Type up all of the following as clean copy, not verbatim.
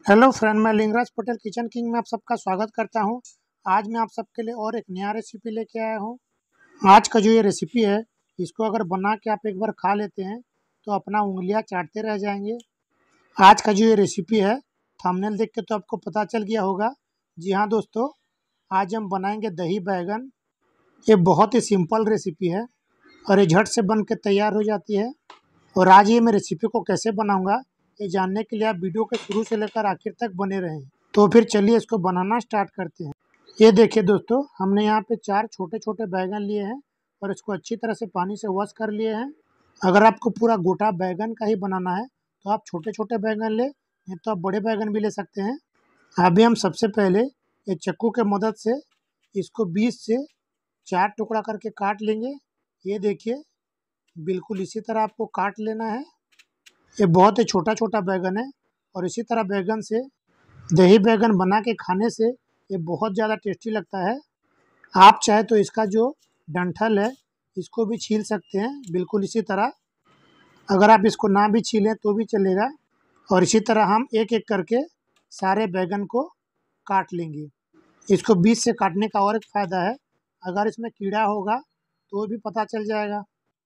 Hello friend, मैं Lingaraj Patel kitchen king में आप सबका स्वागत करता हूं। आज मैं आप सबके लिए और एक नया रेसिपी लेके आया हूं। आज का जो ये रेसिपी है, इसको अगर बना के आप एक बार खा लेते हैं तो अपना उंगलियां चाटते रह जाएंगे। आज का जो ये रेसिपी है, थंबनेल देख के तो आपको पता चल गया होगा। जी हाँ दोस्तों, आज हम बनाएंगे दही बैगन। ये बहुत ही सिंपल रेसिपी है और ये झट से बन के तैयार हो जाती है। और आज ये मैं रेसिपी को कैसे बनाऊंगा, ये जानने के लिए आप वीडियो के शुरू से लेकर आखिर तक बने रहें। तो फिर चलिए इसको बनाना स्टार्ट करते हैं। ये देखिए दोस्तों, हमने यहाँ पे 4 छोटे छोटे बैगन लिए हैं और इसको अच्छी तरह से पानी से वॉश कर लिए हैं। अगर आपको पूरा गोटा बैगन का ही बनाना है तो आप छोटे छोटे बैगन ले, नहीं तो आप बड़े बैगन भी ले सकते हैं। अभी हम सबसे पहले ये चाकू के मदद से इसको 20 से 4 टुकड़ा करके काट लेंगे। ये देखिए, बिल्कुल इसी तरह आपको काट लेना है। ये बहुत ही छोटा छोटा बैगन है और इसी तरह बैगन से दही बैगन बना के खाने से ये बहुत ज़्यादा टेस्टी लगता है। आप चाहे तो इसका जो डंठल है इसको भी छील सकते हैं, बिल्कुल इसी तरह। अगर आप इसको ना भी छीलें तो भी चलेगा। और इसी तरह हम एक एक करके सारे बैगन को काट लेंगे। इसको बीच से काटने का और एक फ़ायदा है, अगर इसमें कीड़ा होगा तो भी पता चल जाएगा।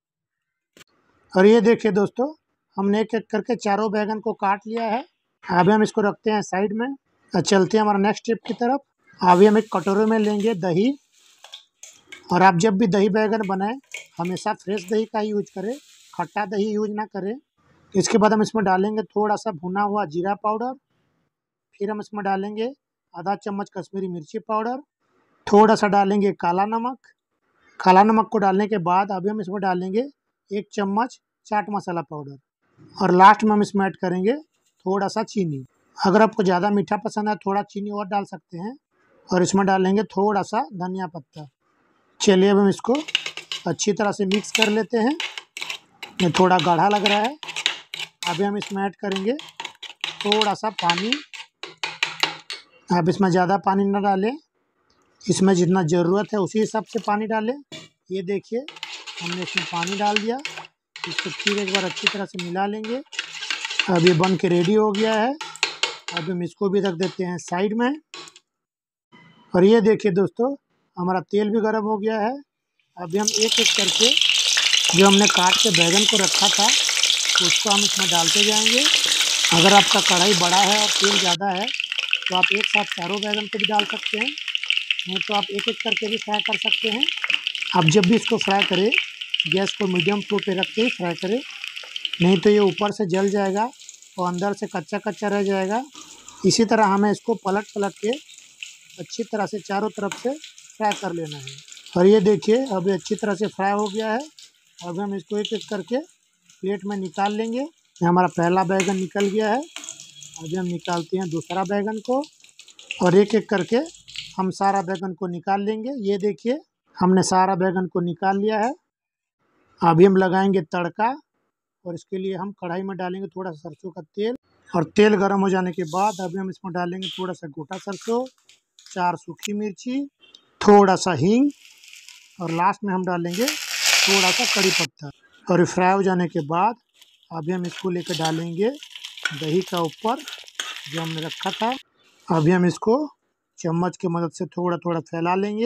और ये देखिए दोस्तों, हमने एक एक करके चारों बैगन को काट लिया है। अभी हम इसको रखते हैं साइड में और चलते हैं हमारा नेक्स्ट स्टेप की तरफ। अभी हम एक कटोरे में लेंगे दही। और आप जब भी दही बैगन बनाएं, हमेशा फ्रेश दही का ही यूज करें, खट्टा दही यूज ना करें। इसके बाद हम इसमें डालेंगे थोड़ा सा भुना हुआ जीरा पाउडर। फिर हम इसमें डालेंगे आधा चम्मच कश्मीरी मिर्ची पाउडर। थोड़ा सा डालेंगे काला नमक। काला नमक को डालने के बाद अभी हम इसमें डालेंगे 1 चम्मच चाट मसाला पाउडर। और लास्ट में हम इसमें ऐड करेंगे थोड़ा सा चीनी। अगर आपको ज़्यादा मीठा पसंद है थोड़ा चीनी और डाल सकते हैं। और इसमें डालेंगे थोड़ा सा धनिया पत्ता। चलिए अब हम इसको अच्छी तरह से मिक्स कर लेते हैं। ये थोड़ा गाढ़ा लग रहा है। अभी हम इसमें ऐड करेंगे थोड़ा सा पानी। आप इसमें ज़्यादा पानी ना डालें, इसमें जितना ज़रूरत है उसी हिसाब से पानी डालें। ये देखिए, हमने इसमें पानी डाल दिया। इसको फिर एक बार अच्छी तरह से मिला लेंगे। अब ये बन के रेडी हो गया है। अब हम इसको भी रख देते हैं साइड में। और ये देखिए दोस्तों, हमारा तेल भी गर्म हो गया है। अभी हम एक एक करके जो हमने काट के बैगन को रखा था उसको हम इसमें डालते जाएंगे। अगर आपका कढ़ाई बड़ा है और तेल ज़्यादा है तो आप एक साथ चारों बैगन को भी डाल सकते हैं, नहीं तो आप एक एक करके भी फ्राई कर सकते हैं। आप जब भी इसको फ्राई करें, गैस को मीडियम फ्लो पे रख के ही फ्राई करें, नहीं तो ये ऊपर से जल जाएगा और अंदर से कच्चा कच्चा रह जाएगा। इसी तरह हमें इसको पलट पलट के अच्छी तरह से चारों तरफ से फ्राई कर लेना है। और ये देखिए, अभी अच्छी तरह से फ्राई हो गया है। अब हम इसको एक एक करके प्लेट में निकाल लेंगे। ये हमारा पहला बैगन निकल गया है। अभी हम निकालते हैं दूसरा बैगन को और एक एक करके हम सारा बैगन को निकाल लेंगे। ये देखिए, हमने सारा बैगन को निकाल लिया है। अभी हम लगाएंगे तड़का और इसके लिए हम कढ़ाई में डालेंगे थोड़ा सा सरसों का तेल। और तेल गर्म हो जाने के बाद अभी हम इसमें डालेंगे थोड़ा सा गोटा सरसों, 4 सूखी मिर्ची, थोड़ा सा हींग और लास्ट में हम डालेंगे थोड़ा सा कड़ी पत्ता। और ये फ्राई हो जाने के बाद अभी हम इसको लेकर डालेंगे दही का ऊपर जो हमने रखा था। अभी हम इसको चम्मच की मदद से थोड़ा थोड़ा फैला लेंगे।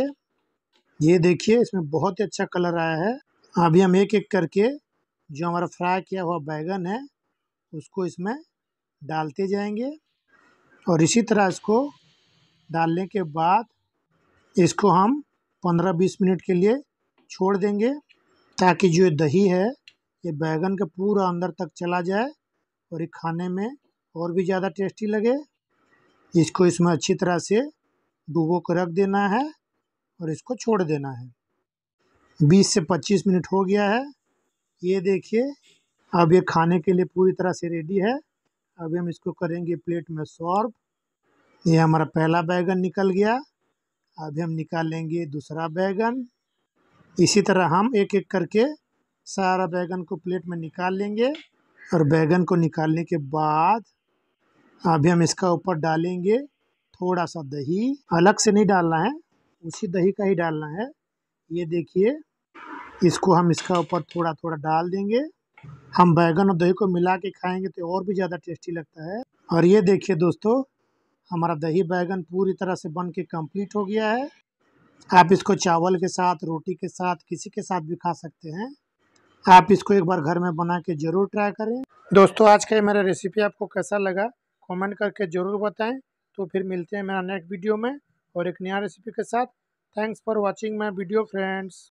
ये देखिए, इसमें बहुत ही अच्छा कलर आया है। अभी हम एक एक करके जो हमारा फ्राई किया हुआ बैगन है उसको इसमें डालते जाएंगे। और इसी तरह इसको डालने के बाद इसको हम 15-20 मिनट के लिए छोड़ देंगे, ताकि जो दही है ये बैगन के पूरा अंदर तक चला जाए और ये खाने में और भी ज़्यादा टेस्टी लगे। इसको इसमें अच्छी तरह से डुबो कर रख देना है और इसको छोड़ देना है। 20 से 25 मिनट हो गया है। ये देखिए, अब ये खाने के लिए पूरी तरह से रेडी है। अभी हम इसको करेंगे प्लेट में सर्व। ये हमारा पहला बैगन निकल गया। अभी हम निकालेंगे दूसरा बैगन। इसी तरह हम एक एक करके सारा बैगन को प्लेट में निकाल लेंगे। और बैगन को निकालने के बाद अभी हम इसका ऊपर डालेंगे थोड़ा सा दही। अलग से नहीं डालना है, उसी दही का ही डालना है। ये देखिए, इसको हम इसका ऊपर थोड़ा थोड़ा डाल देंगे। हम बैगन और दही को मिला के खाएंगे तो और भी ज़्यादा टेस्टी लगता है। और ये देखिए दोस्तों, हमारा दही बैगन पूरी तरह से बन के कंप्लीट हो गया है। आप इसको चावल के साथ, रोटी के साथ, किसी के साथ भी खा सकते हैं। आप इसको एक बार घर में बना के ज़रूर ट्राई करें। दोस्तों, आज का ये मेरा रेसिपी आपको कैसा लगा कमेंट करके ज़रूर बताएं। तो फिर मिलते हैं मेरा नेक्स्ट वीडियो में और एक नया रेसिपी के साथ। Thanks for watching my video friends.